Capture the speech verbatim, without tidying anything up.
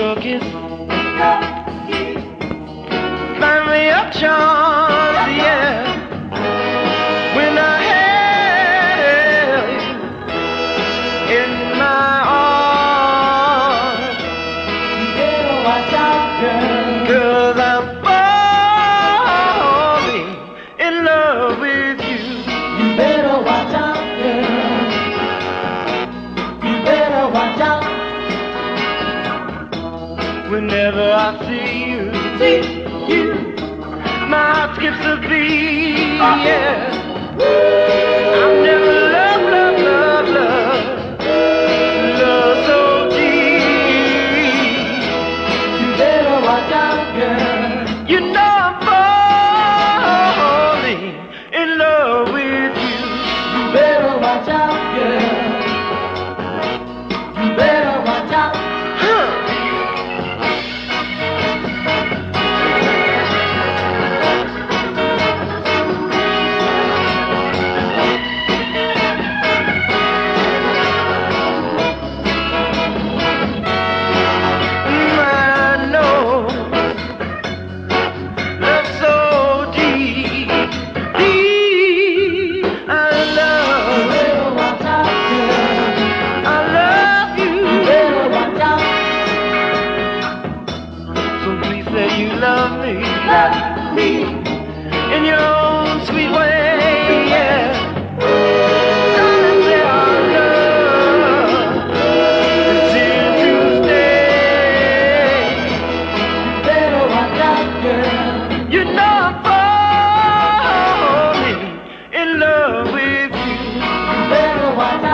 your kiss. Find me a chance, yeah. When I held you in my arms, you better watch out, girl. 'Cause I'm falling in love with you. You better watch out, girl. You better watch out. Whenever I see you, see you, my heart skips a beat, yeah. I've never loved, loved, loved, loved, love so deep. You better watch out, girl. You know I'm falling in love with you. You better watch out, girl. You better watch out. Huh. You love me, love me in your own sweet way, yeah. Darling, say our love is here to stay. You better watch out, girl. You know I'm falling in love with you. You better watch out.